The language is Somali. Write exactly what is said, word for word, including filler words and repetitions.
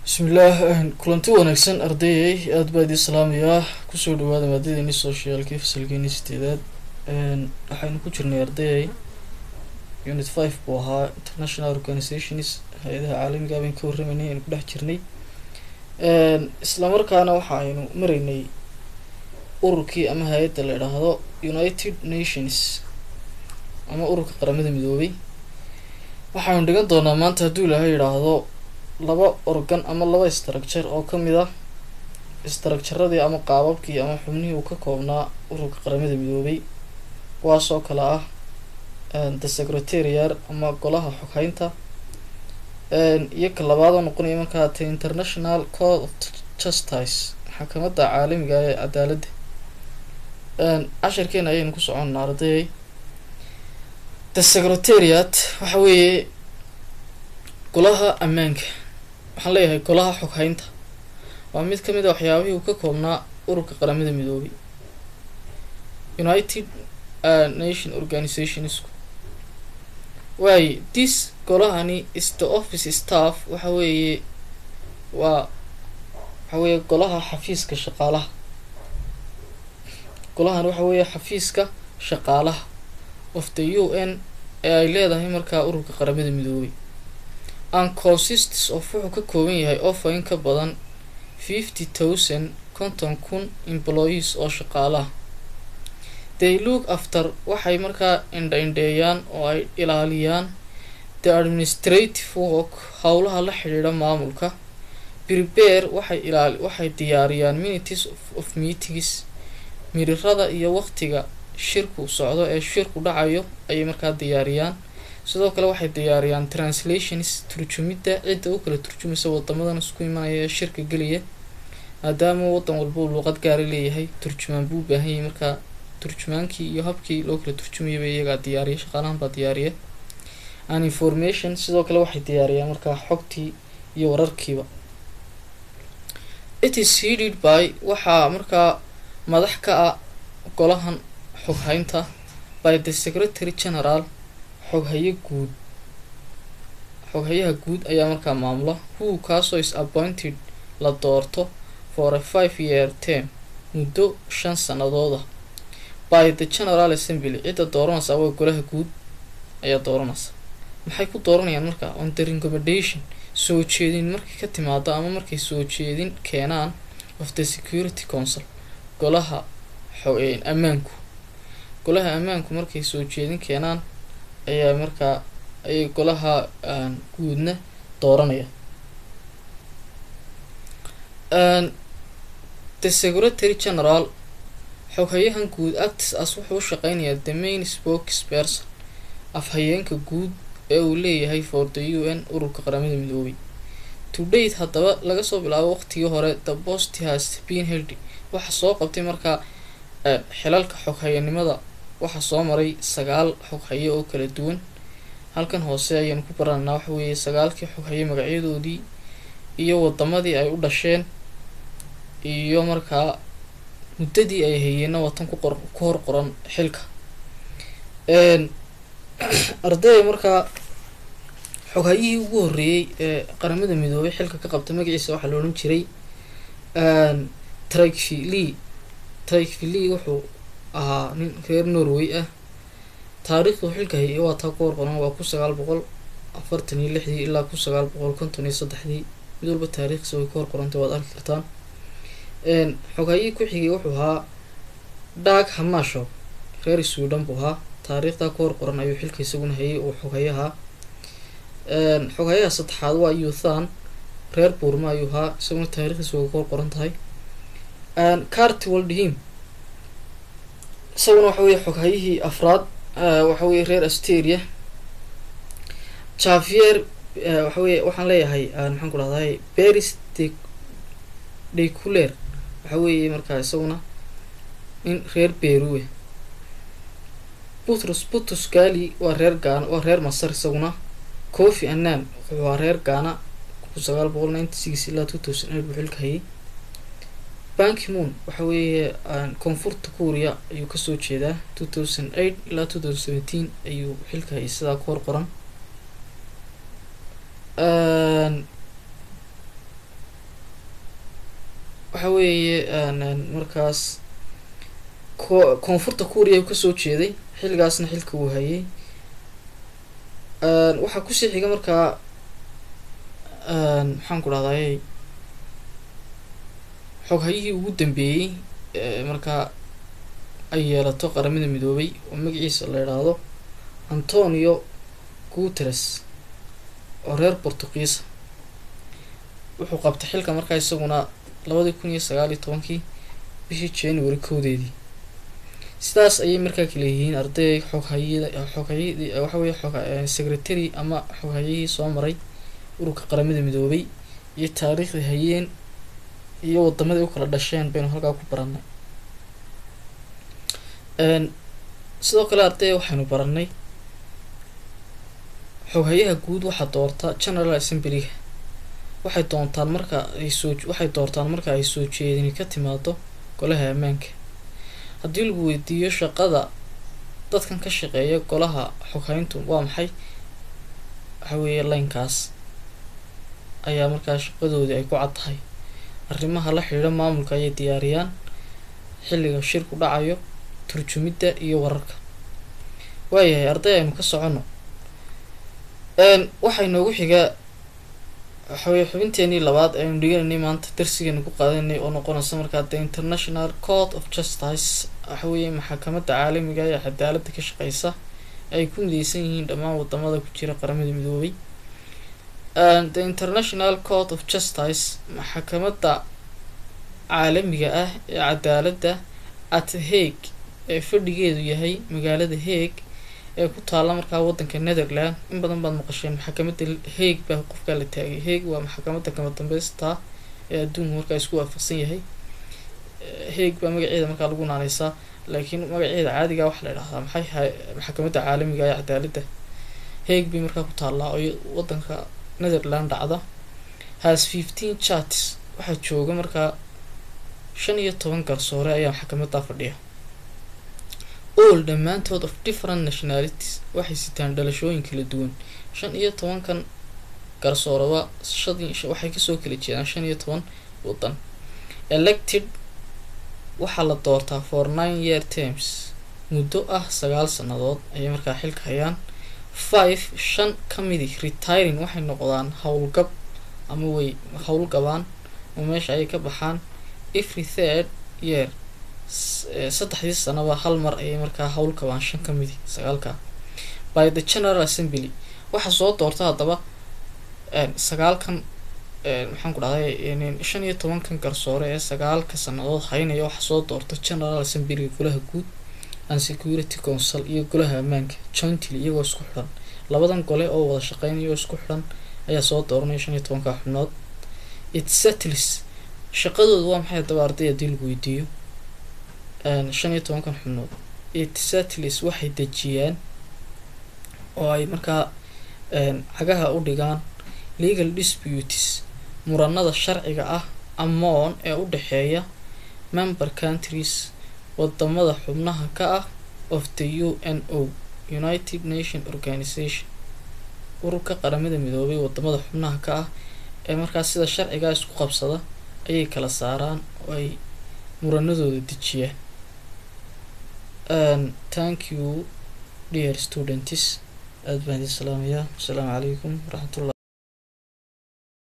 بسم الله كلنتي wanaagsan ardayay aad baad ii salaamayaa kusoo dhawaada maadadeenii socialkii fasalkeeni sideedaad een waxaynu ku jirnay ardayay unit five buu ahaa international organizations hay'adaha caalamiga ah baan ka warramaynay in ku dhex jirnay een isla markaana waxaynu maraynay ururkii ama hay'adda la yiraahdo United Nations ama ururka qaramada midoobay waxaanu dhigan doonaa maanta hadduu Ilaahay yiraahdo laba organ ama laba structure oo kamid ah structure-radii ama qaababkii ama xubnihii uu ka koobnaa ururka qaramada midoobay kuwaas oo kala ah the secretariat ama golaha xoghaynta iyo ka labaad oo noqonaya markaa the International Court of Justice maxkamadda caalamiga ee cadaaladda casharkeena ayaynu ku soconnaa arday the secretariat waxa weeye golaha ammaanka waxaan leeyahay golaha xoghaynta waa mid ka mid ah waxyaabihii uu ka koobnaa ururka qaramada midoobay United uh, Nation Organizations way this golahani is the office staff waxa weeye waa waxa weeye golaha xafiiska shaqaalaha golahan waxa weeye xafiiska shaqaalaha of the U N ee ay leedahay markaa ururka qaramada midoobay and consists of wuxuu ka kooban yahay of in ka badan fifty thousand konton kun employees oo shaqaalaha they look after waxay markaa indha-indheeyaan oo ay ilaaliyaan the administrative work howlaha la xidhiidha maamulka prepare waxay ilaali waxay diyaariyaan minutes of, of meetings mirirada iyo waqtiga shirku socdo ee shirku dhacayo ayay markaa diyaariyaan sidoo kale waxay diyaariyaan translations turjumida cidda u kala turjumaysa wadamadan isku imanaya ee shirka geliya maadaama wadan walba uu luqad gaar ah leeyahay turjumaan buu u baahan yahay markaa turjumaankii iyo habkii loo kala turjumayay iyagaa diyaariya shaqaalahan baa diyaariya and information sidoo kale waxay diyaariyaan markaa xogtii iyo wararkiiba it is headed by waxaa markaa madax ka ah golahan xoghaynta by the secretary general xoghaye guud xoghayaha guud ayaa markaa maamula who kaasoo is appointed la doorto for a five year term muddo shan sanadooda by the general assembly cidda dooranaysa waa golaha guud ayaa dooranaysa maxay ku dooranayaan markaa on the recommendation soo jeedin markay ka timaado ama markay soo jeedin keenaan of the security council golaha xogeen ammaanku golaha ammaanku markay soo jeedin keenaan ayaa markaa ay golaha guudna dooranaya the secretary general xoghayahan guud acts as wuxuu u shaqeynayaa the main spokesperson afhayeenka guud ee uu leeyahay for the U N ururka qaramada midoobay to date haddaba laga soo bilaabo waqtigii hore the post has been held waxa soo qabtay markaa xilalka xoghayanimada waxa soo maray sagaal xoghaye oo kala duwan halkan hoose ayaan ku baranaa waxa weeye sagaalkii xoghaye magacyadoodii iyo wadamadii ay u dhasheen iyo markaa muddadii ay hayeenna watan ku qor ku hor qoran xilka een arday markaa xoghayihii ugu horreeyay ee qaramada midoobay xilka ka qabta magaciisa waxaa la odhan jiray een Tyrfili Tyrfili wuxuu ahaa nin reer Norway ah taariikhdu xilka hayay waa taa ku qoran waa ku sagaal boqol afartan iyo lixdii ilaa ku sagaal boqol konton iyo saddexdii mid walba taariikhdiisa way ku qorantay waad arki kartaan een xoghaye ku xigay wuxuu ahaa Dag Hammarskjöld reer Sweden buu ahaa taariikhda ku qoran ayuu xilka isaguna hayay oo xoghayaha een xoghayaha saddexaad waa Yuthan reer Burma ayuu ahaa isaguna taariikhdiisa way ku qoran tahay een Kurt Waldheim isaguna waxa weeye xoghayihii afraad waxa weeye reer Asteria Javier waxa weeye waxaan leeyahay maxaan ku dhahday Paris de de Couler waxa weeye markaa isaguna in reer Peru Boutros Boutros Ghali waa reer Ghana waa reer Masar isaguna Kofi Annan waa reer Ghana ku sagaal boqol ninety-six ilaa two thousand eight buu xilka hayay Ban Ki-moon waxa weeye koonfurta Korea ayuu ka soo jeedaa two thousand eight ilaa two thousand seventeen ayuu xilka hayay sidaa ku hor qoran waxa weeye markaas ko koonfurta kuuriya uu kasoo jeeday xilligaasna xilka uu hayay. waxaa kusii xiga markaa maxaan ku dhahday xoghayihii ugu dambeeyey markaa ay yeelato qaramada midoobay oo magaciisa la yidhaahdo Antonio Guterres oo reer Portugiisa. wuxuu qabtay xilka markaa isaguna labadi kun iyo sagaal iyo tobankii bishii January kowdeedii. sidaas ayay markaa kala yihiin arday xoghayida xoghayidii waxa weeye xog secretary ama xoghayihii soo maray ururka qaramada midoobay iyo taariikhda hayeen iyo wadamada u kala dhasheen baynu halkaa ku baranay. sidoo kale arday waxaynu baranay xoghayaha guud waxaa doorta General Assembly. waxay doontaan marka ay soo waxay doortaan marka ay soo jeedin ka timaado golaha ammaanka. haddii lagu weydiiyo shaqada dadkan ka shaqeeya golaha xoghayntu waa maxay, waxa weeye linekaas ayaa markaa shaqadoodii ay ku cad tahay. arrimaha la xiriira maamulka ayay diyaariyaan xilliga shirku dhacayo, turjumidda iyo wararka. waayahay arday aynu ka socono. waxay noogu xigaa waxa weeye xubinteenii labaad aynu dhiganay maanta darsigeena ku qaadanay oo noqonaysa markaa the International Court of Justice. waxa weeye maxkamadda caalamiga ee cadaaladda ka shaqeysa ay ku mideysan yihiin dhammaan wadamada ku jira qaramada midoobay. the International Court of Justice maxkamadda caalamiga ah ee cadaaladda at Hague ee fadhigeedu yahay magaalada Hague ee ku taala markaa wadanka Netherland. in badan baad maqasheen maxkamadda Hague baa qofka la taagay. Hague waa maxkamadda kama dambaysta ee adduunka markaa isku waafaqsan yahay. Hague baa magaceeda markaa lagu naanaysaa, laakiin magaceeda caadiga waxa la yiraahdaa maxay maxkamadda caalamiga ee cadaaladda. Hague bay markaa ku taala oo wadanka Netherland dhacda. has fifteen judges. waxaa jooga markaa shan iyo toban garsoore ayaa maxkamadda fadhiya. all dhammaantood of different nationalities. waxay sitaan dhalashooyin kala duwan. shan iyo tobankan garsooraba waxay kasoo kala jeedaan shan iyo toban wadan. elected waxaa la doortaa for nine year terms. muddo ah sagaal sanadood ayay markaa xilka hayaan. five shan ka midi retiring waxay noqdaan howlgab ama way howlgabaan oo meesha ayay ka baxaan. every third year saddexdii sanaba hal mar ayay markaa howlgabaan shan ka midi sagaalka. by the General Assembly waxaa soo doorta haddaba sagaalkan maxaan ku dhahday shan iyo tobankan garsoore ee sagaalka sanadood haynaya waxaa soo doorta General Assembly golaha guud and Security Council iyo golaha ammaanka jointly iyagoo isku xidhan. labadan gole oo wada shaqeynaya oo isku xidhan ayaa soo dooranaya shan iyo tobanka xubnood. it settles shaqadoodu waa maxay haddaba arday haddii lagu weydiiyo shan iyo tobankan xubnood. it settles waxay dejiyaan oo ay markaa cagaha u dhigaan legal disputes muranada sharciga ah among ee u dhexeeya member countries wadamada xubnaha ka ah of the U N O United Nations Organization ururka qaramada midoobay wadamada xubnaha ka ah ee markaas sida sharciga isku qabsada ayay kala saaraan oo ay muranadooda dejiyaan. thank you dear students. aad baan idin salaamayaa. Assalaamu calaykum waraxmatullahi